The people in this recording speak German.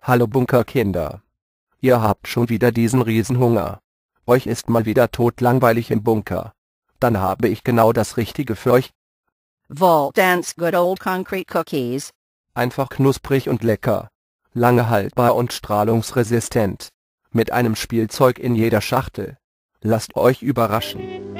Hallo Bunkerkinder. Ihr habt schon wieder diesen Riesenhunger. Euch ist mal wieder totlangweilig im Bunker. Dann habe ich genau das Richtige für euch. Vault Dance Good Old Concrete Cookies. Einfach knusprig und lecker. Lange haltbar und strahlungsresistent. Mit einem Spielzeug in jeder Schachtel. Lasst euch überraschen.